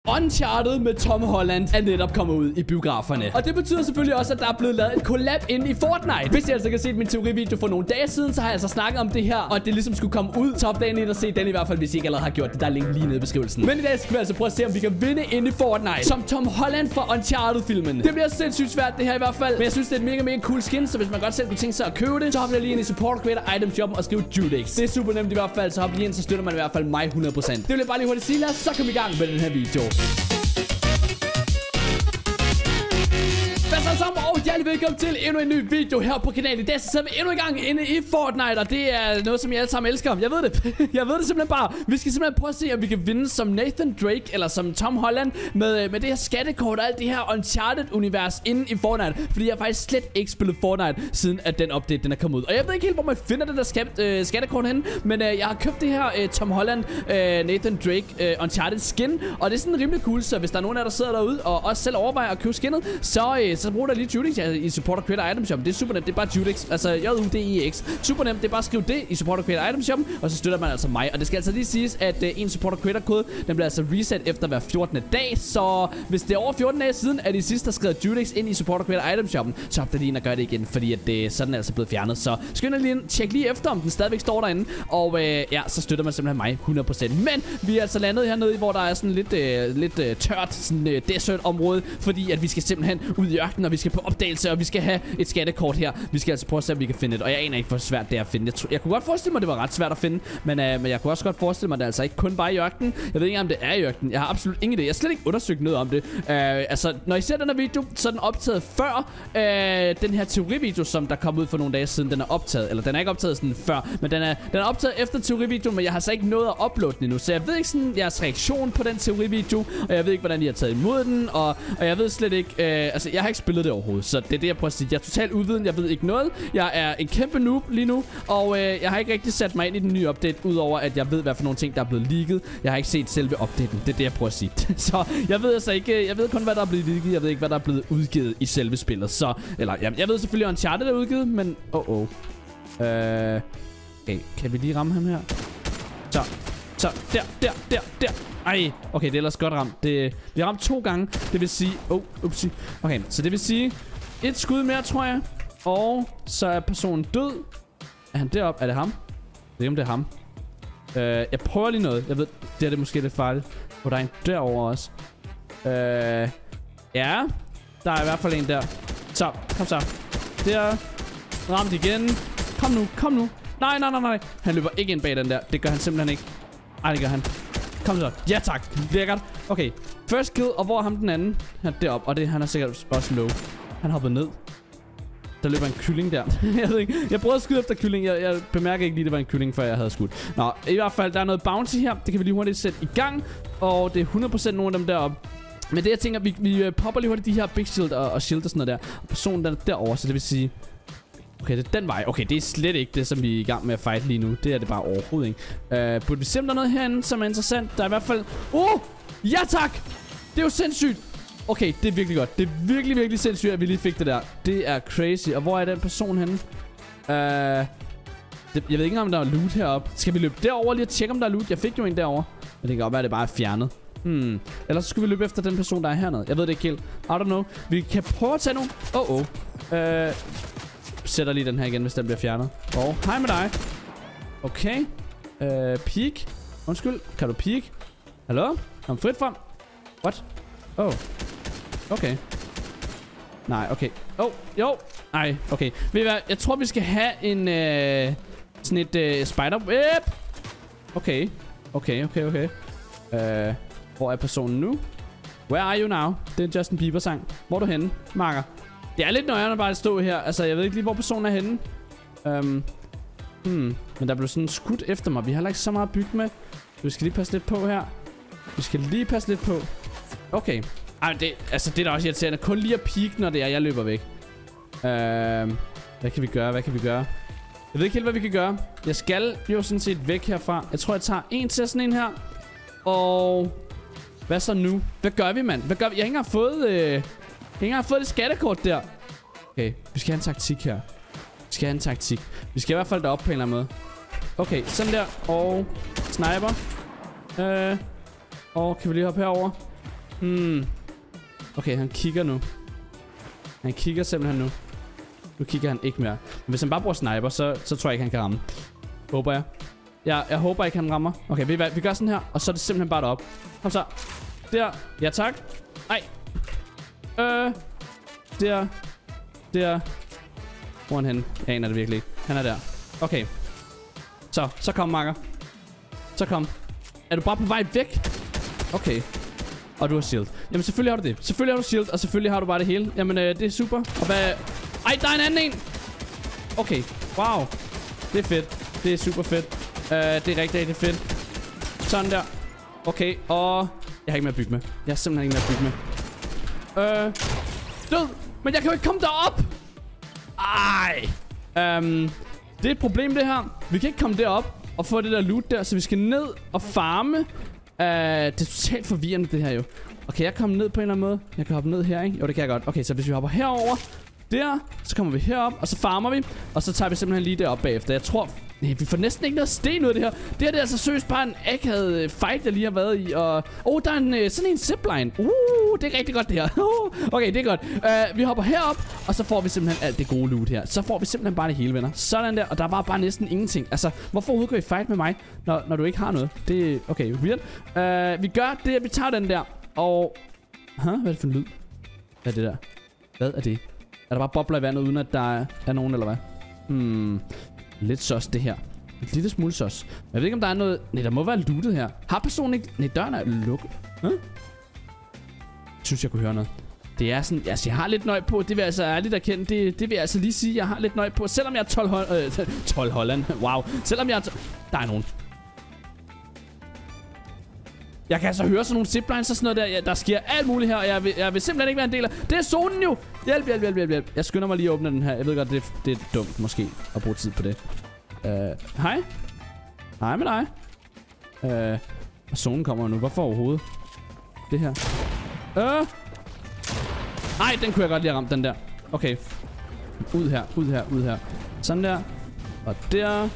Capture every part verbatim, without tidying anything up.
Uncharted med Tom Holland er netop kommet ud i biograferne. Og det betyder selvfølgelig også, at der er blevet lavet en collab inde i Fortnite. Hvis I altså kan se min teorivideo for nogle dage siden, så har jeg altså snakket om det her, og at det ligesom skulle komme ud. Så opdagen ind og se den i hvert fald, hvis I ikke allerede har gjort det. Der er link lige nede i beskrivelsen. Men i dag skal vi altså prøve at se, om vi kan vinde inde i Fortnite som Tom Holland fra Uncharted-filmen. Det bliver sindssygt svært det her i hvert fald, men jeg synes, det er et mega, mega cool skin, så hvis man godt selv kunne tænke sig at købe det, så hopper jeg lige ind i Support Creator Item Shoppen og skriv Judex. Det er super nemt i hvert fald, så hop lige ind, så støtter man i hvert fald mig hundrede procent. Det vil jeg bare lige hurtigt sige, lad os så komme i gang med den her video. Og hjertelig velkommen til endnu en ny video her på kanalen. I dag så sidder vi endnu en gang inde i Fortnite, og det er noget, som I alle sammen elsker. Jeg ved det. Jeg ved det simpelthen bare. Vi skal simpelthen prøve at se, om vi kan vinde som Nathan Drake eller som Tom Holland med, med det her skattekort og alt det her Uncharted-univers inde i Fortnite. Fordi jeg har faktisk slet ikke spillet Fortnite, siden at den update den er kommet ud. Og jeg ved ikke helt, hvor man finder det der skat, øh, skattekort henne, men øh, jeg har købt det her øh, Tom Holland, øh, Nathan Drake, øh, Uncharted skin, og det er sådan rimelig cool, så hvis der er nogen af jer, der sidder derude og også selv overvejer at købe skinnet, så, øh, så brug der lige Judex i Support Creator Item Shop. Det er super nemt, det er bare Judex, altså J U D I X. Super nemt, det er bare at skrive det i Support Creator Item Shop, og så støtter man altså mig. Og det skal altså lige siges, at uh, en Support Creator kode, den bliver altså reset efter hver fjortende dag, så hvis det er over fjorten dage siden, at I sidst har skrevet Judex ind i Support Creator Item Shoppen, så hop der lige ind og gør det igen, fordi at det, så er den altså blevet fjernet. Så skynd dig lige ind, tjek lige efter, om den stadigvæk står derinde, og uh, ja, så støtter man simpelthen mig hundrede procent. Men vi er altså landet hernede, hvor der er sådan lidt, uh, lidt uh, tørt, sådan uh, desert område, fordi at vi skal simpelthen ud i ørkenen, og vi skal på opdagelse, og vi skal have et skattekort her. Vi skal altså prøve at se, om vi kan finde det. Og jeg aner ikke, hvor svært det er at finde. Jeg, jeg kunne godt forestille mig, at det var ret svært at finde. Men, øh, men jeg kunne også godt forestille mig, at det altså ikke kun bare i ørkenen. Jeg ved ikke, om det er i ørkenen. Jeg har absolut ingen idé. Jeg har slet ikke undersøgt noget om det. Øh, altså, når I ser den her video, så er den optaget før øh, den her teorivideo, som der kom ud for nogle dage siden. Den er optaget. Eller den er ikke optaget sådan før. Men den er, den er optaget efter teorivideoen. Men jeg har så ikke nået at uploade den endnu. Så jeg ved ikke sådan jeres reaktion på den teorivideo. Og jeg ved ikke, hvordan I har taget imod den. Og, og jeg ved slet ikke... Øh, altså, jeg har ikke spillet det overhovedet. Så det er det, jeg prøver at sige. Jeg er totalt uviden, jeg ved ikke noget. Jeg er en kæmpe noob lige nu, og øh, jeg har ikke rigtig sat mig ind i den nye update, udover at jeg ved, hvad for nogle ting, der er blevet leaget. Jeg har ikke set selve updaten. Det er det, jeg prøver at sige. Så jeg ved altså ikke, jeg ved kun, hvad der er blevet leaget. Jeg ved ikke, hvad der er blevet udgivet i selve spillet. Så, eller, jeg, jeg ved selvfølgelig, at Uncharted er udgivet, men åh, oh, oh. øh, okay, kan vi lige ramme ham her? Så, så, der, der, der, der. Ej, okay, det er ellers godt ramt. Det, vi har ramt to gange, det vil sige, oh, upsie. Okay, så det vil sige, et skud mere, tror jeg. Og så er personen død. Er han deroppe? Er det ham? Jeg ved ikke, om det er ham. Uh, jeg prøver lige noget. Jeg ved, det er det måske lidt farligt. Og der er en derovre også. Uh, ja. Der er i hvert fald en der. Så, kom så. Der. Ramt igen. Kom nu, kom nu. Nej, nej, nej, nej. Han løber ikke ind bag den der. Det gør han simpelthen ikke. Ej, det gør han. Kom så. Ja, tak. Lækkert. Okay. First kill. Og hvor er ham den anden? Han er deroppe. Og det, han er sikkert også low. Han hoppede ned. Der løber en kylling der. Jeg ved ikke. Jeg prøvede at skyde efter kylling. Jeg, jeg bemærker ikke lige, det var en kylling, før jeg havde skudt. Nå, i hvert fald, der er noget bounty her. Det kan vi lige hurtigt sætte i gang. Og det er hundrede procent nogle af dem deroppe. Men det, jeg tænker, vi, vi popper lige hurtigt de her big shield og, og shield og sådan noget der. Og personen den er derovre, så det vil sige... Okay, det er den vej. Okay, det er slet ikke det, som vi er i gang med at fight lige nu. Det er det bare overhovedet ikke. Uh, burde vi se, om der er noget herinde, som er interessant? Der er i hvert fald... Uh! Ja, tak! Det er jo sindssygt! Okay, det er virkelig godt. Det er virkelig, virkelig sindssygt, at vi lige fik det der. Det er crazy. Og hvor er den person henne? Uh, det, jeg ved ikke, om der er loot heroppe. Skal vi løbe derover lige og tjekke, om der er loot? Jeg fik jo en derovre. Men det kan godt være, at det bare er fjernet. Hmm. Ellers så skal vi løbe efter den person, der er hernede. Jeg ved det ikke helt. I don't know. Vi kan prøve at tage nogle... Åh, oh, oh. uh, Sætter lige den her igen, hvis den bliver fjernet. Og oh, hej med dig. Okay. Uh, peek. Undskyld. Kan du peek? Hallo? Kom frit frem. What? Oh. Okay. Nej, okay. Oh, jo. Nej, okay. Ved I hvad? Jeg tror, vi skal have en... Øh, sådan et øh, spider... Whip. Okay. Okay, okay, okay. Øh, hvor er personen nu? Where are you now? Det er en Justin Bieber sang. Hvor er du henne, Marker? Det er lidt nøjere, at bare stå her. Altså, jeg ved ikke lige, hvor personen er henne. Um, hmm. Men der blev sådan skudt efter mig. Vi har ikke så meget at bygge med. Vi skal lige passe lidt på her. Vi skal lige passe lidt på. Okay. Ej, det, altså, det er da også irriterende. Kun lige at peek, når det er, jeg løber væk. Uh, hvad kan vi gøre? Hvad kan vi gøre? Jeg ved ikke helt, hvad vi kan gøre. Jeg skal jo sådan set væk herfra. Jeg tror, jeg tager en til sådan en her. Og... Hvad så nu? Hvad gør vi, mand? Hvad gør vi? Jeg har ikke engang fået... Øh... Jeg har ikke engang fået det skattekort der. Okay, vi skal have en taktik her. Vi skal have en taktik. Vi skal i hvert fald derop på en eller anden måde. Okay, sådan der. Og... Sniper. Øh... Og kan vi lige hoppe herover? Hmm. Okay, han kigger nu. Han kigger simpelthen nu. Nu kigger han ikke mere. Men hvis han bare bruger sniper, så, så tror jeg ikke, han kan ramme. Håber jeg. Ja, jeg håber ikke, han rammer. Okay, vi, vi gør sådan her, og så er det simpelthen bare derop. Kom så. Der. Ja, tak. Ej. Øh. Der. Der. Hvor er han henne? Jeg aner det virkelig ikke. Han er der. Okay. Så, så kom, makker. Så kom. Er du bare på vej væk? Okay. Og du har shield. Jamen selvfølgelig har du det. Selvfølgelig har du shield, og selvfølgelig har du bare det hele. Jamen øh, det er super. Og hvad... Ej, der er en anden en! Okay. Wow. Det er fedt. Det er super fedt. Uh, det er rigtig, rigtig fedt. Sådan der. Okay, og... Jeg har ikke mere at bygge med. Jeg har simpelthen ikke mere at bygge med. Øh... Død! Men jeg kan jo ikke komme derop! Ej! Um, det er et problem, det her. Vi kan ikke komme derop og få det der loot der, så vi skal ned og farme. Uh, det er totalt forvirrende, det her jo. Okay, jeg kommer ned på en eller anden måde. Jeg kan hoppe ned her, ikke? Jo, det kan jeg godt. Okay, så hvis vi hopper herover der, så kommer vi herop, og så farmer vi. Og så tager vi simpelthen lige derop bagefter. Jeg tror... Nej, vi får næsten ikke noget sten ud af det her. Det her det er altså seriøst bare en akavet fight, jeg lige har været i. Og... Åh, oh, der er en, sådan en zipline. Uh, det er rigtig godt det her. Okay, det er godt. Uh, vi hopper herop, og så får vi simpelthen alt det gode loot her. Så får vi simpelthen bare det hele, venner. Sådan der, og der var bare næsten ingenting. Altså, hvorfor overhovedet går I fight med mig, når, når du ikke har noget? Det er... Okay, weird. Uh, vi gør det, at vi tager den der. Og... Huh? Hvad er det for en lyd? Hvad er det der? Hvad er det? Er der bare bobler i vandet, uden at der er, er nogen, eller hvad? Hmm... Lidt sos, det her. Et lille smule sos. Jeg ved ikke, om der er noget... Nej, der må være lootet her. Har personen ikke... Nej, døren er lukket. Huh? Jeg synes, jeg kunne høre noget. Det er sådan... Altså, jeg har lidt nøje på. Det vil jeg altså ærligt erkende. Det, det vil jeg altså lige sige. Jeg har lidt nøje på. Selvom jeg er tolv hold... Øh, tolv Holland. Wow. Selvom jeg er... Der er nogen. Jeg kan altså høre sådan nogle ziplines og sådan noget der. Ja, der sker alt muligt her, og jeg vil, jeg vil simpelthen ikke være en del af. Det er zonen jo! Hjælp, hjælp, hjælp, hjælp, hjælp. Jeg skynder mig lige at åbne den her. Jeg ved godt, det, det er dumt måske at bruge tid på det. Uh, hej. Hej med dig. Uh, og zonen kommer nu. Hvorfor overhovedet? Det her. Uh. Ej, den kunne jeg godt lige have ramt, den der. Okay. Ud her, ud her, ud her. Sådan der. Og der. Og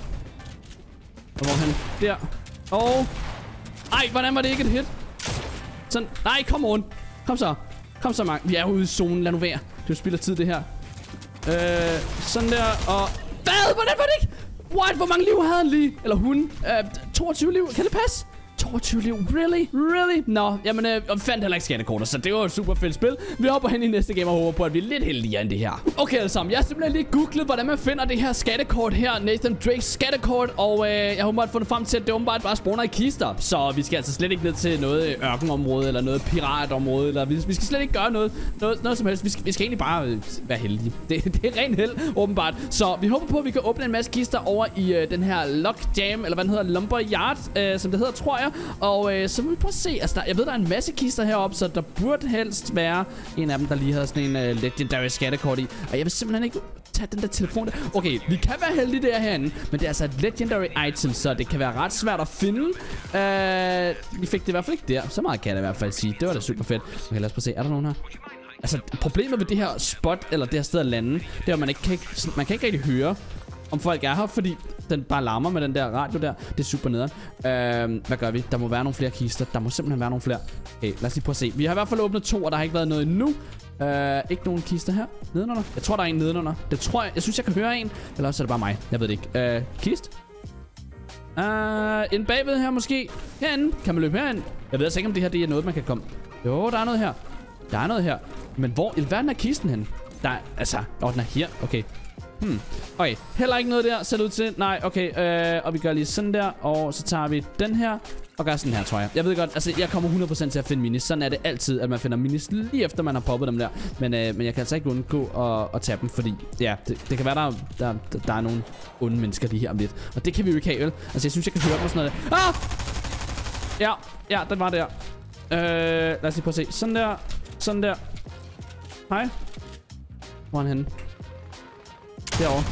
hvorhen? Der. Og... Ej, hvordan var det ikke et hit? Sådan. Nej, kom on. Kom så. Kom så, Mark. Vi er ude i zonen. Lad nu være. Det spilder tid, det her. Øh, sådan der. Og... Hvad? Hvordan var det ikke? What? Hvor mange liv havde han lige? Eller hun? Øh, toogtyve liv. Kan det passe? toogtyve liv. Really? Really? Nå, jamen, øh, vi fandt heller ikke skattekorter, så det var et super fedt spil. Vi hopper hen i næste game og håber på, at vi er lidt heldigere end det her. Okay, alle sammen. Jeg har simpelthen lige googlet, hvordan man finder det her skattekort her. Nathan Drakes skattekort. Og øh, jeg håber, at fundet frem til, at det åbenbart bare spawner i kister. Så vi skal altså slet ikke ned til noget ørkenområde, eller noget piratområde, eller vi, vi skal slet ikke gøre noget, noget, noget som helst. Vi skal, vi skal egentlig bare øh, være heldige. Det, det er ren held, åbenbart. Så vi håber på, at vi kan åbne en masse kister over i øh, den her Lockjam, eller hvad den hedder, Lumberyard, øh, som det hedder, tror jeg. Og øh, så må vi prøve at se. Altså, der, jeg ved, der er en masse kister heroppe, så der burde helst være en af dem, der lige havde sådan en uh, legendary skattekort i. Og jeg vil simpelthen ikke tage den der telefon der. Okay, vi kan være heldige der herinde, men det er altså et legendary item, så det kan være ret svært at finde. Uh, vi fik det i hvert fald ikke der. Så meget kan jeg i hvert fald sige. Det var da super fedt. Okay, lad os prøve at se. Er der nogen her? Altså, problemet ved det her spot, eller det her sted at lande, det er, at man ikke kan, man kan ikke rigtig høre, om folk er her, fordi den bare larmer med den der radio der. Det er super nederen. Øh, hvad gør vi? Der må være nogle flere kister. Der må simpelthen være nogle flere. Okay, lad os lige prøve at se. Vi har i hvert fald åbnet to, og der har ikke været noget endnu. Øh, ikke nogen kister her. Nedenunder. Jeg tror, der er en nedenunder. Det tror jeg. Jeg synes, jeg kan høre en. Eller også er det bare mig. Jeg ved det ikke. Øh, kist? Øh, en bagved her måske. Herinde. Kan man løbe herind? Jeg ved altså ikke, om det her det er noget, man kan komme. Jo, der er noget her. Der er noget her. Men hvor i verden er kisten henne? Der er, altså, åh, den er her. Okay. Hmm. Okay, heller ikke noget der, ser det ud til. Nej, okay, øh, og vi gør lige sådan der. Og så tager vi den her og gør sådan her, tror jeg. Jeg ved godt, altså jeg kommer hundrede procent til at finde minis. Sådan er det altid, at man finder minis lige efter man har poppet dem der. Men, øh, men jeg kan altså ikke undgå at, at tage dem, fordi ja, det, det kan være, der, der, der, der er nogle onde mennesker lige her om lidt. Og det kan vi jo ikke have, vel? Altså jeg synes, jeg kan høre dem og sådan noget. Ah! Ja, ja, den var der. Øh, lad os lige prøve at se. Sådan der, sådan der. Hej. Hvor er han henne? Derovre.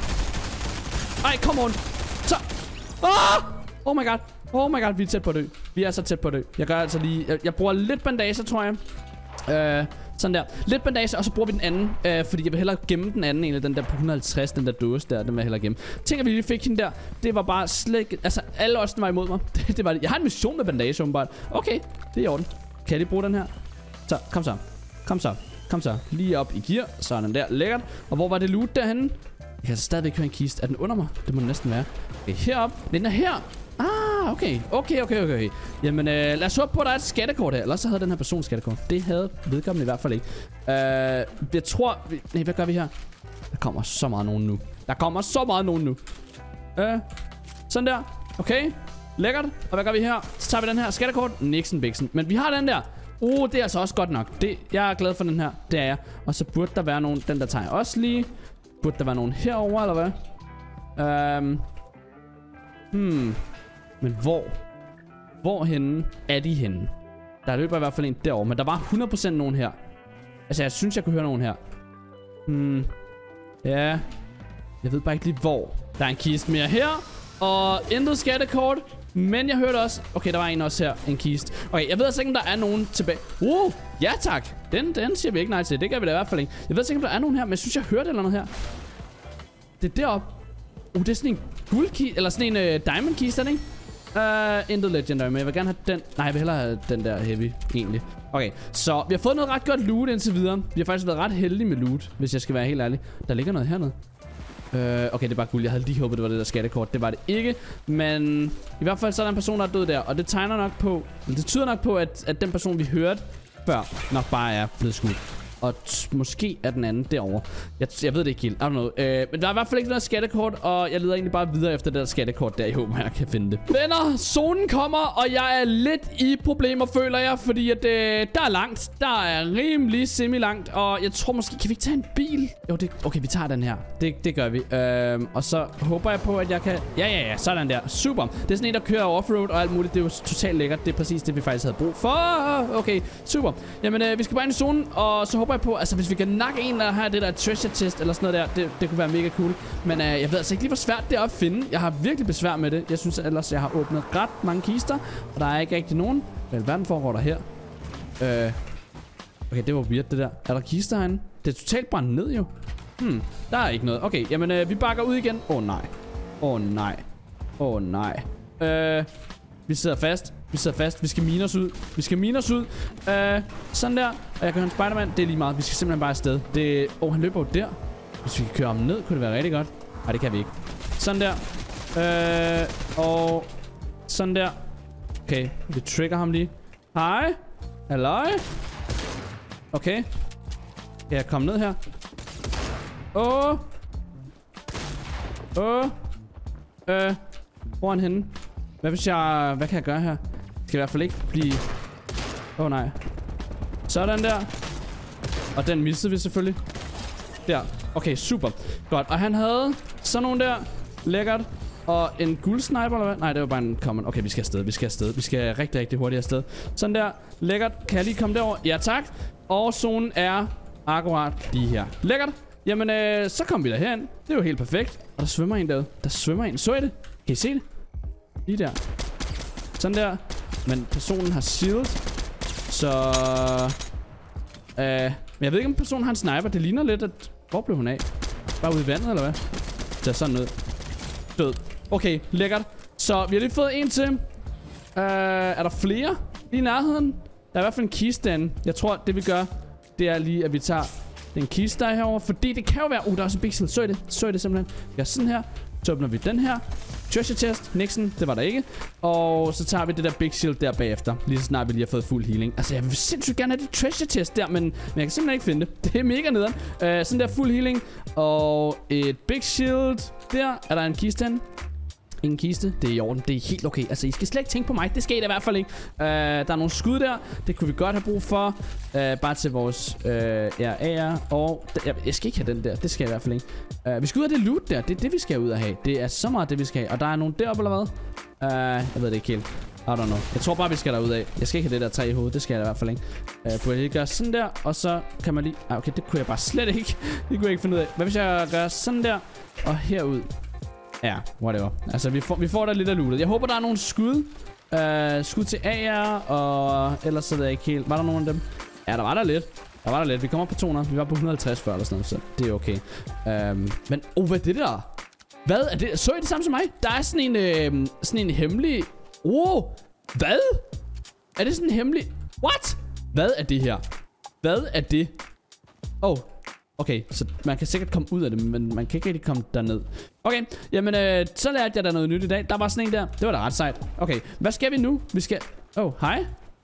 Ej, come on. Så. Ah! Oh my god. Oh my god, vi er tæt på at dø. Vi er så tæt på at dø. Jeg gør altså lige... Jeg, jeg bruger lidt bandage, tror jeg. Øh, sådan der. Lidt bandage, og så bruger vi den anden. Øh, fordi jeg vil hellere gemme den anden, egentlig den der på et hundrede og halvtreds, den der dåse der. Den vil jeg hellere gemme. Tænk, at vi lige fik hende der. Det var bare slet... Altså, alle os, den var imod mig. det, det var det. Jeg har en mission med bandage, åbenbart. Okay, det er i orden. Kan jeg lige bruge den her? Så, kom så. Kom så. Kom så. Lige op i gear. Sådan der. Lækkert. Og hvor var det loot derhenne? Jeg kan stadigvæk høre en kiste. Er den under mig? Det må den næsten være. Okay, herop. Den er her. Ah, okay. Okay, okay, okay. Jamen, øh, lad os håbe på, at der er et skattekort her. Ellers så havde den her person skattekort. Det havde vedkommende i hvert fald ikke. Øh, jeg tror... Nej, hvad gør vi her? Der kommer så meget nogen nu. Der kommer så meget nogen nu. Øh, sådan der. Okay. Lækkert. Og hvad gør vi her? Så tager vi den her skattekort. Nixon Bixen. Men vi har den der. Uh, det er altså også godt nok. Det, jeg er glad for den her. Det er jeg. Og så burde der være nogen... Den der tager jeg også lige. Burde der være nogen herover eller hvad? Øhm... Hmm... Men hvor? Hvorhenne er de henne? Der løber i hvert fald en derovre. Men der var hundrede procent nogen her. Altså, jeg synes, jeg kunne høre nogen her. Hmm. Ja. Jeg ved bare ikke lige hvor. Der er en kiste mere her. Og intet skattekort. Men jeg hørte også... Okay, der var en også her. En kiste. Okay, jeg ved altså ikke, om der er nogen tilbage. Uh, ja tak. Den, den siger vi ikke nej til. Det gør vi da i hvert fald ikke. Jeg ved altså ikke, om der er nogen her. Men jeg synes, jeg hørte eller noget her. Det er deroppe. Uh, det er sådan en guldkiste. Eller sådan en uh, diamond kiste, er det ikke? Uh, intet legendary, men jeg vil gerne have den. Nej, jeg vil hellere have den der heavy, egentlig. Okay, så vi har fået noget ret godt loot indtil videre. Vi har faktisk været ret heldige med loot, hvis jeg skal være helt ærlig. Der ligger noget hernede. Uh, okay, det er bare guld. Jeg havde lige håbet, det var det der skattekort. Det var det ikke. Men i hvert fald så er der en person, der er død der. Og det tegner nok på, eller det tyder nok på, at, at den person, vi hørte før, nok bare er blevet skudt. Og måske er den anden derovre. Jeg, jeg ved det ikke helt. I don't know. Øh, men der er i hvert fald ikke noget skattekort. Og jeg leder egentlig bare videre efter det der skattekort der. Jeg håber, jeg kan finde det. Venner, zonen kommer. Og jeg er lidt i problemer, føler jeg. Fordi at øh, der er langt. Der er rimelig semi-langt. Og jeg tror måske, kan vi ikke tage en bil? Jo, det, okay, vi tager den her. Det, det gør vi. Øh, og så håber jeg på, at jeg kan... Ja, ja, ja. Sådan der. Super. Det er sådan en, der kører offroad og alt muligt. Det er jo totalt lækkert. Det er præcis det, vi faktisk havde brug for. Okay, super. Jamen, øh, vi skal bare ind i zonen. Og så håber jeg på, altså hvis vi kan nakke en, der har det der treasure chest eller sådan noget der, det, det kunne være mega cool. Men øh, jeg ved altså ikke lige, hvor svært det er at finde. Jeg har virkelig besvær med det. Jeg synes ellers, jeg har åbnet ret mange kister, og der er ikke rigtig nogen. Hvad verden foregår der her? Øh, okay, det var weird det der. Er der kister herinde? Det er totalt brændt ned jo. Hmm, der er ikke noget. Okay, jamen øh, vi bakker ud igen. Åh oh, nej. Åh oh, nej. Åh oh, nej. Øh, vi sidder fast. Vi sidder fast. Vi skal mine os ud. Vi skal mine os ud. Øh, sådan der. Og jeg kan høre en Spider-Man. Det er lige meget. Vi skal simpelthen bare afsted. Det... Åh, oh, han løber jo der. Hvis vi kan køre ham ned, kunne det være rigtig godt. Nej, det kan vi ikke. Sådan der. Øh, og... Sådan der. Okay, vi trigger ham lige. Hej. Halløj. Okay. Kan jeg komme ned her? Åh. Åh. Øh. Hvor er han henne? Hvad hvis jeg... Hvad kan jeg gøre her? Det skal i hvert fald ikke blive... Åh oh, nej. Sådan der. Og den missede vi selvfølgelig. Der. Okay, super. Godt. Og han havde sådan nogle der. Lækkert. Og en guldsniper eller hvad? Nej, det var bare en common. Okay, vi skal afsted. Vi skal afsted. Vi skal rigtig, rigtig hurtigt afsted. Sådan der. Lækkert. Kan jeg lige komme derover? Ja, tak. Og zonen er akkurat lige her. Lækkert. Jamen, øh, så kommer vi derhen. Det er jo helt perfekt. Og der svømmer en derude. Der svømmer en. Så I det? Kan I se det? Lige der. Sådan der. Men personen har shield. Så... Øh... Men jeg ved ikke, om personen har en sniper. Det ligner lidt, at... Hvor blev hun af? Bare ude i vandet, eller hvad? Så sådan ud. Død. Okay, lækkert. Så vi har lige fået en til. Øh... Er der flere lige i nærheden? Der er i hvert fald en kiste derinde. Jeg tror, det vi gør, det er lige, at vi tager den kiste, der er herovre. Fordi det kan jo være... Uh, der er også en big shield. Så I det? Så I det simpelthen? Vi gør sådan her. Så åbner vi den her. Treasure chest, Nixon, det var der ikke. Og så tager vi det der big shield der bagefter. Lige så snart vi lige har fået fuld healing. Altså jeg vil sindssygt gerne have det treasure chest der, men, men jeg kan simpelthen ikke finde det. Det er mega nederen. uh, Sådan der fuld healing. Og et big shield. Der er der en kiste hen. Ingen kiste, det er i orden, det er helt okay. Altså I skal slet ikke tænke på mig, det skal I da i hvert fald ikke. uh, Der er nogle skud der, det kunne vi godt have brug for. uh, Bare til vores uh, ja, A R. Og jeg, jeg skal ikke have den der, det skal jeg i hvert fald ikke. uh, Vi skal ud af det loot der, det er det vi skal ud af have. Det er så meget det vi skal have. Og der er nogen deroppe eller hvad? uh, Jeg ved det ikke helt. I don't know. Jeg tror bare vi skal derud af. Jeg skal ikke have det der træ i hovedet, det skal jeg i hvert fald ikke. uh, Kunne jeg lige gøre sådan der. Og så kan man lige, ah, okay, det kunne jeg bare slet ikke. Det kunne jeg ikke finde ud af. Hvad hvis jeg gør sådan der og herud? Ja, whatever. Altså, vi får, vi får da lidt af lootet. Jeg håber, der er nogle skud. Uh, skud til A R, og ellers så ved jeg ikke helt. Var der nogen af dem? Ja, der var der lidt. Der var der lidt. Vi kommer på to hundrede. Vi var på et hundrede og halvtreds før eller sådan noget, så det er okay. Um, men, oh, hvad er det der? Hvad er det? Så I det samme som mig? Der er sådan en, øh, sådan en hemmelig... Oh, hvad? Er det sådan en hemmelig... What? Hvad er det her? Hvad er det? Åh. Oh. Okay, så man kan sikkert komme ud af det, men man kan ikke rigtig komme derned. Okay, jamen øh, så lærte jeg der noget nyt i dag. Der var sådan en der. Det var da ret sejt. Okay, hvad skal vi nu? Vi skal... Åh, oh, hej.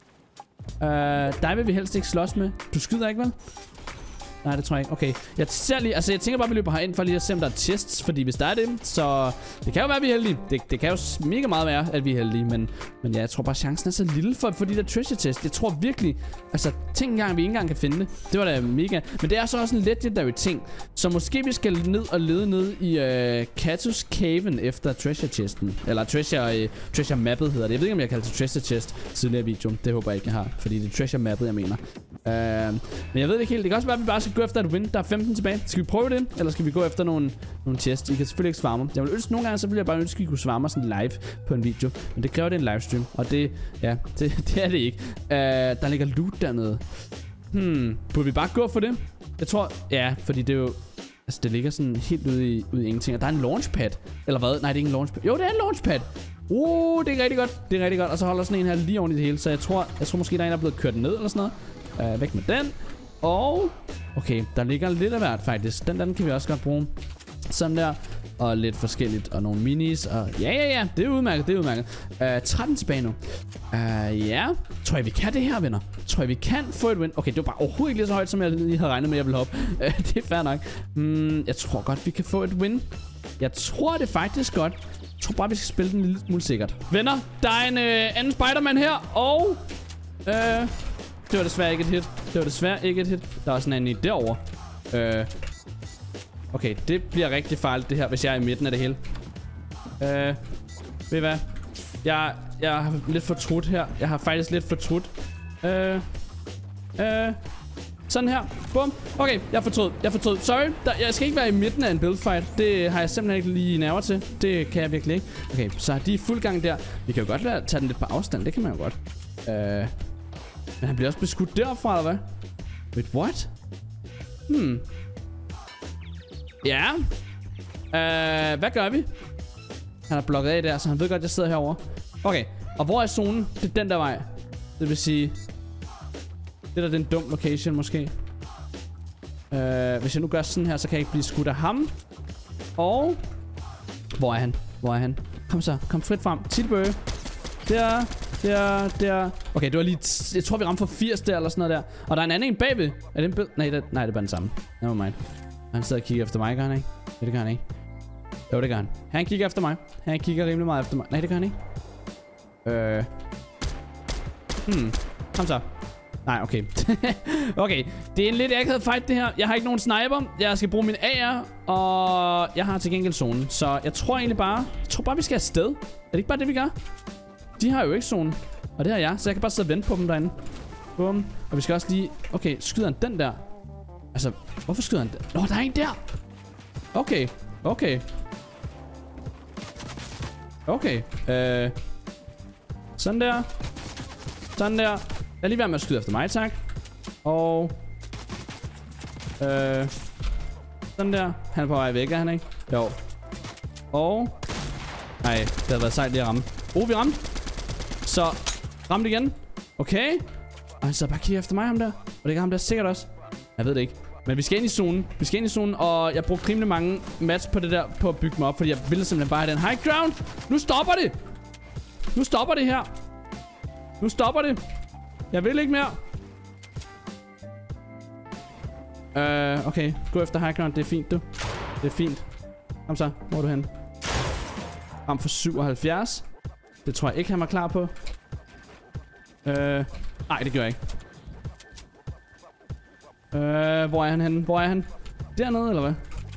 Øh, dig vil vi helst ikke slås med. Du skyder ikke, vel? Nej, det tror jeg ikke. Okay, jeg ser lige... Altså, jeg tænker bare, vi løber herind for lige at se, om der er chests. Fordi hvis der er det, så... Det kan jo være, vi er heldige. Det, det kan jo mega meget være, at vi er heldige. Men, men ja, jeg tror bare, chancen er så lille for, for de der treasure chests. Jeg tror virkelig... Altså, tænk engang, vi ikke engang kan finde det. Det var da mega... Men det er så også en legendary ting. Så måske vi skal ned og lede ned i uh, Katus Caven efter treasure chesten. Eller treasure, uh, treasure mappet hedder det. Jeg ved ikke, om jeg kalder det treasure chest tidligere i videoen. Det håber jeg ikke, jeg har. Fordi det er treasure mappet, jeg mener. Uh, men jeg ved det ikke helt. Det kan også være, at vi bare skal gå efter et win. Der er femten tilbage. Skal vi prøve det? Eller skal vi gå efter nogle, nogle chests? I kan selvfølgelig ikke svare mig. Jeg vil ønske nogle gange, så vil jeg bare ønske, at I kunne svare mig sådan live på en video. Men det kræver det en livestream. Og det, ja, det, det er det ikke. Uh, der ligger loot dernede. Hmm, burde vi bare gå for det? Jeg tror, ja, fordi det er jo... Altså, det ligger sådan helt ude i, ude i ingenting. Og der er en launchpad. Eller hvad? Nej, det er ikke en launchpad. Jo, det er en launchpad. Uh, det er rigtig godt. Det er rigtig godt. Og så holder sådan en her lige oven i det hele. Så jeg tror, jeg tror måske, der er en, der er blevet kørt ned eller sådan noget. Uh, væk med den. Og... Okay, der ligger lidt af hvert faktisk. Den der, den kan vi også godt bruge. Sådan der. Og lidt forskelligt. Og nogle minis. Og ja, ja, ja. Det er udmærket. Det er udmærket. Uh, tretten tilbage nu. Uh, ja. Tror jeg, vi kan det her, venner? Tror jeg, vi kan få et win? Okay, det var bare overhovedet ikke lige så højt, som jeg lige havde regnet med, jeg ville hoppe. Uh, det er fair nok. Mm, jeg tror godt, vi kan få et win. Jeg tror det faktisk godt. Jeg tror bare, vi skal spille den en lille smule sikkert. Venner, der er en uh, anden Spider-Man her. Og... Uh, det var desværre ikke et hit. Det var desværre ikke et hit. Der er også en anden i derovre. Øh... Okay, det bliver rigtig farligt det her, hvis jeg er i midten af det hele. Øh, ved I hvad? Jeg, jeg har lidt fortrudt her. Jeg har faktisk lidt fortrudt. Øh, øh, sådan her. Bum. Okay, jeg fortrød. Jeg fortrød. Sorry. Der, jeg skal ikke være i midten af en build fight. Det har jeg simpelthen ikke lige nerver til. Det kan jeg virkelig ikke. Okay, så de er fuld gang der. Vi kan jo godt lade, tage den lidt på afstand. Det kan man jo godt. Øh, men han bliver også beskudt derfra, eller hvad? Wait, what? Hmm. Ja. Øh, hvad gør vi? Han er blokket af der, så han ved godt, at jeg sidder herovre. Okay, og hvor er zonen? Det er den der vej. Det vil sige... Det der er en dum location, måske. Øh, hvis jeg nu gør sådan her, så kan jeg ikke blive skudt af ham. Og... Hvor er han? Hvor er han? Kom så, kom frit frem. Tilbøge. Der, der, der. Okay, det var lige... Jeg tror, vi ramte for firs der, eller sådan noget der. Og der er en anden en bagved. Er det en billede? Nej, det, nej, det er bare den samme. Never mind. Han sidder og kigger efter mig, gør han ikke? Ja, det gør han ikke. Jo, det gør han. Han kigger efter mig. Han kigger rimelig meget efter mig. Nej, det gør han ikke. Øh... Hmm. Kom så. Nej, okay. Okay, det er en lidt akavet fight, det her. Jeg har ikke nogen sniper. Jeg skal bruge min A R. Og jeg har til gengæld zonen. Så jeg tror egentlig bare... Jeg tror bare, vi skal afsted. Er det ikke bare det, vi gør? De har jo ikke zonen. Og det har jeg. Så jeg kan bare sidde og vente på dem derinde. Bum. Og vi skal også lige... Okay, skyder han den der? Altså, hvorfor skyder han den? Nå, der er en der! Okay. Okay. Okay. Øh... Sådan der. Sådan der. Jeg er lige ved med at skyde efter mig, tak. Og... Øh... Sådan der. Han er på vej væk, er han ikke? Jo. Og... Nej, det havde været sejt lige at ramme. Oh, vi ramte. Så... Ramte igen. Okay. Og han sidder bare og kigger efter mig, ham der. Og det kan ham der sikkert også. Jeg ved det ikke. Men vi skal ind i zonen. Vi skal ind i zonen, og jeg brugte rimelig mange match på det der, på at bygge mig op. Fordi jeg ville simpelthen bare have den high ground. Nu stopper det. Nu stopper det her. Nu stopper det. Jeg vil ikke mere. Øh, okay. Gå efter high ground. Det er fint, du. Det er fint. Kom så. Hvor er du hen? Ram for syvoghalvfjerds. Det tror jeg ikke, han var klar på. Øh, nej, det gør jeg ikke. Øh, hvor er han henne? Hvor er han? Dernede, eller hvad?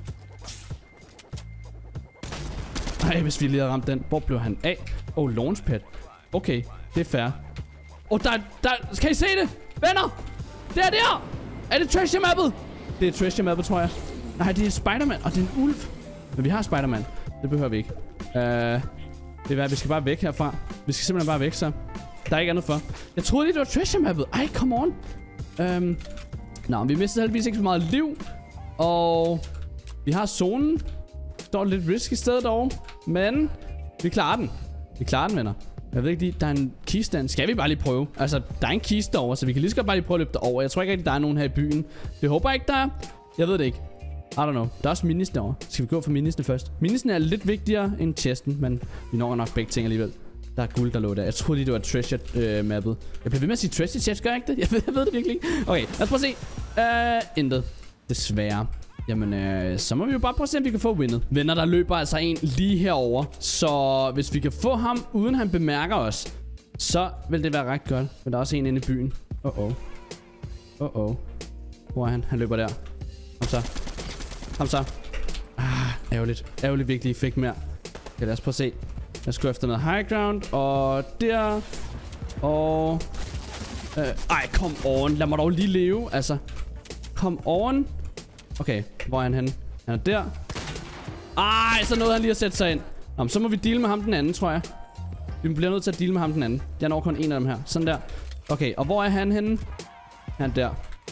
Nej, hvis vi lige havde ramt den. Hvor blev han af? Oh, launchpad. Okay, det er fair. Åh, oh, der, der... Kan I se det? Venner! Det er der! Er det treasure mappet? Det er treasure mappet, tror jeg. Nej, det er Spider-Man. Og det er en ulv. Men vi har Spider-Man. Det behøver vi ikke. Øh... Uh, det er hvad, vi skal bare væk herfra. Vi skal simpelthen bare væk, så. Der er ikke andet for. Jeg troede lige, det var treasure mappet. Ej, come on. Øhm... Nå, vi mistede heldigvis ikke så meget liv. Og vi har zonen. Der er lidt risk i stedet dog. Men vi klarer den. Vi klarer den, venner. Jeg ved ikke lige, der er en kiste. Skal vi bare lige prøve? Altså, der er en kiste derovre, så vi kan lige så godt bare lige prøve at løbe derover. Jeg tror ikke rigtig, der er nogen her i byen. Det håber jeg ikke, der er. Jeg ved det ikke. I don't know. Der er også minis derovre. Skal vi gå for minisene først? Minisene er lidt vigtigere end chesten, men vi når nok begge ting alligevel. Der er guld, der lå der. Jeg troede lige, det var treasure-mappet. Øh, jeg bliver ved med at sige treasure chest, gør jeg ikke det? Jeg ved, jeg ved det virkelig ikke. Okay, lad os prøve at se. Uh, intet. Desværre. Jamen, øh, så må vi jo bare prøve at se, om vi kan få winnet. Venner, der løber altså en lige herover. Så hvis vi kan få ham, uden han bemærker os, så vil det være ret godt. Men der er også en inde i byen. Åh, åh. Åh, åh. Hvor er han? Han løber der. Kom så. Kom så. Ah, ærgerligt. Ærgerligt virkelig fik mere. Okay, lad os prøve at se. Jeg skal efter noget high ground. Og der. Og... Øh, ej, kom on. Lad mig dog lige leve. Altså. Kom on. Okay, hvor er han henne? Han er der. Ej, så nåede han lige at sætte sig ind. Nå, så må vi deal med ham den anden, tror jeg. Vi bliver nødt til at deal med ham den anden. Jeg når kun en af dem her. Sådan der. Okay, og hvor er han henne? Han der.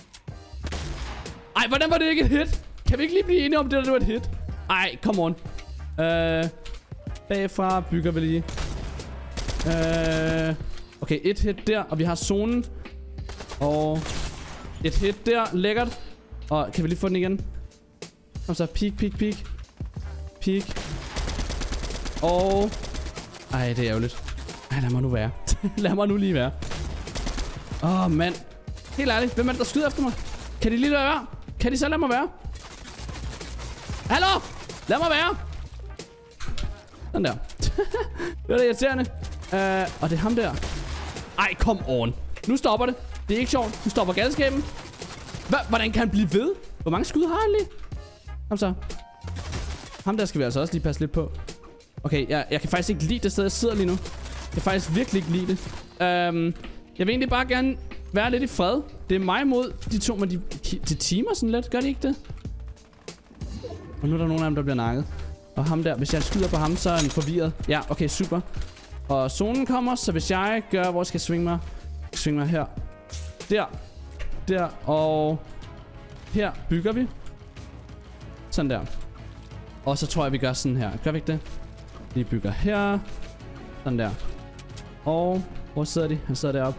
Ej, hvordan var det ikke et hit? Kan vi ikke lige blive enige om det, der det var et hit? Ej, come on. Øh, bagfra bygger vi lige. Øh, okay, et hit der, og vi har zonen. Og et hit der, lækkert. Og kan vi lige få den igen? Kom så, peek, peek, peek. Peek. Og... Ej, det er ærgerligt. Ej, lad mig nu være. Lad mig nu lige være. Åh, oh, mand. Helt ærligt, hvem er det, der skyder efter mig? Kan de lige lade være? Kan de så lade mig være? Hallo? Lad mig være. Sådan der. Det var det irriterende. Uh, og det er ham der. Ej, come on. Nu stopper det. Det er ikke sjovt. Nu stopper galskaben. Hva? Hvordan kan han blive ved? Hvor mange skud har han lige? Kom så. Ham der skal vi altså også lige passe lidt på. Okay, jeg, jeg kan faktisk ikke lide det sted, jeg sidder lige nu. Jeg kan faktisk virkelig ikke lide det. Um, jeg vil egentlig bare gerne være lidt i fred. Det er mig mod de to, men de, de timer sådan lidt. Gør de ikke det? Og nu er der nogen af dem, der bliver nakket. Og ham der, hvis jeg skyder på ham, så er han forvirret. Ja, okay, super. Og zonen kommer, så hvis jeg gør, hvor skal jeg svinge mig? Jeg svinge mig her. Der. Der, og her bygger vi. Sådan der. Og så tror jeg, vi gør sådan her. Gør vi ikke det? Vi bygger her. Sådan der. Og hvor sidder de? Han sidder deroppe.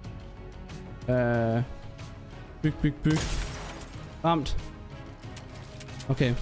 Øh, byg, byg, byg. Ramt. Okay.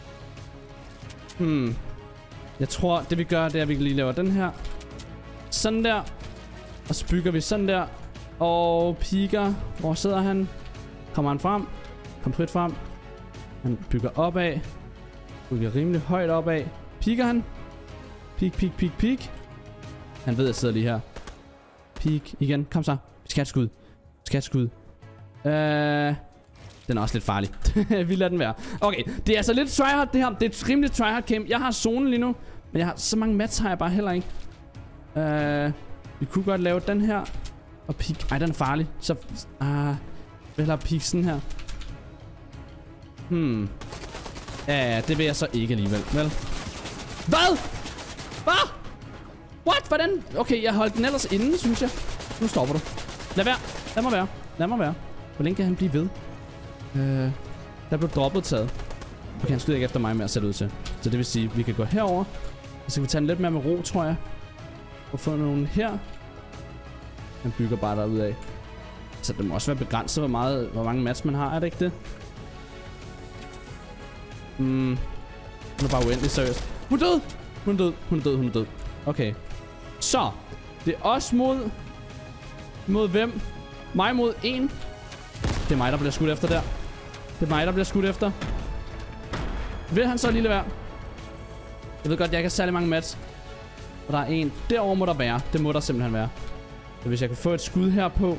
Hmm. Jeg tror, det vi gør, det er, at vi lige laver den her. Sådan der. Og så bygger vi sådan der. Og piker. Hvor sidder han? Kommer han frem? Kom frit frem. Han bygger opad. Bygger rimelig højt opad. Piker han? Pik, pik, pik, pik. Han ved, at jeg sidder lige her. Pik igen. Kom så. Vi skal have et skud. Vi skal have et skud. Øh... Den er også lidt farlig. Vi lader den være. Okay, det er altså lidt tryhard det her. Det er et rimelig tryhard game. Jeg har zonen lige nu. Men jeg har så mange mats har jeg bare heller ikke. Øh... Vi kunne godt lave den her. Og peak. Ej, den er farlig. Så... Ah... Jeg vil hellere peak sådan her. Hmm... Ja, det vil jeg så ikke alligevel. Vel? Hvad? Hvad? What? Hvordan? Okay, jeg holdt den ellers inde, synes jeg. Nu stopper du. Lad være. Lad mig være. Lad mig være. Hvor længe kan han blive ved? Øh... Der blev droppet taget. Okay, han skyder ikke efter mig med at sætte ud til. Så det vil sige, at vi kan gå herover. Så kan vi tage den lidt mere med ro, tror jeg. Og få nogen her. Han bygger bare derudad. Så det må også være begrænset, hvor, meget, hvor mange match man har. Er det ikke det? Hmm. Hun er bare uendelig seriøst. Hun er død! Hun er død, hun er død, hun er død. Okay. Så. Det er os mod... Mod hvem? Mig mod en. Det er mig, der bliver skudt efter der. Det er mig, der bliver skudt efter. Vil han så lige lade være? Jeg ved godt, jeg ikke har særlig mange mats. Og der er en. Derovre må der være. Det må der simpelthen være. Så hvis jeg kan få et skud her på.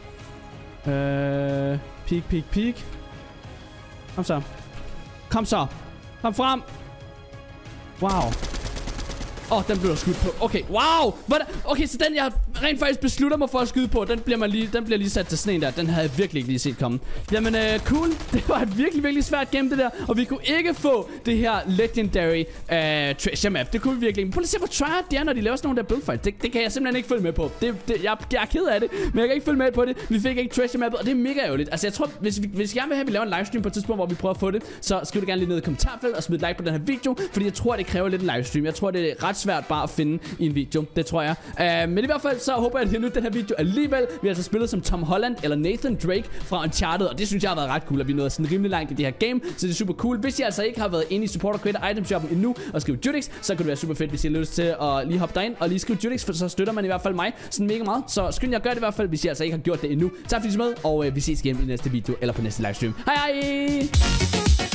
Øh... Peek, peek, peek. Kom så. Kom så. Kom frem. Wow. Åh, oh, den blev der skudt på. Okay, wow. Hvordan? Okay, så den, jeg rent faktisk beslutter mig for at skyde på, den bliver, man lige, den bliver lige sat til sådan en der. Den havde jeg virkelig ikke lige set komme. Jamen, øh, cool. Det var et virkelig, virkelig svært game, det der. Og vi kunne ikke få det her legendary øh, treasure map. Det kunne vi virkelig ikke. Men prøv lige at se, hvor tryhard de er, når de laver sådan nogle der buildfights. Det, det kan jeg simpelthen ikke følge med på. Det, det, jeg, jeg er ked af det, men jeg kan ikke følge med på det. Vi fik ikke treasure mappet, og det er mega ærgerligt. Altså, jeg tror, hvis vi, hvis I gerne vil have, at vi laver en livestream på et tidspunkt, hvor vi prøver at få det, så skriv det gerne lige ned i kommentarfeltet og smid et like på den her video, fordi jeg tror, det kræver lidt en livestream. Jeg tror, det er ret svært bare at finde i en video. Det tror jeg. Uh, men i hvert fald, så håber jeg, at I har nydt den her video alligevel. Vi har altså spillet som Tom Holland eller Nathan Drake fra Uncharted, og det synes jeg har været ret cool, at vi nåede sådan rimelig langt i det her game, så det er super cool. Hvis I altså ikke har været inde i Support og Creator Item Shoppen endnu og skrive Judix, så kunne det være super fedt, hvis I har lyst til at lige hoppe derind og lige skrive Judix, for så støtter man i hvert fald mig sådan mega meget. Så skynd jer at gøre det i hvert fald, hvis I altså ikke har gjort det endnu. Tak fordi I så med, og øh, vi ses igen i næste video eller på næste livestream. Hej hej!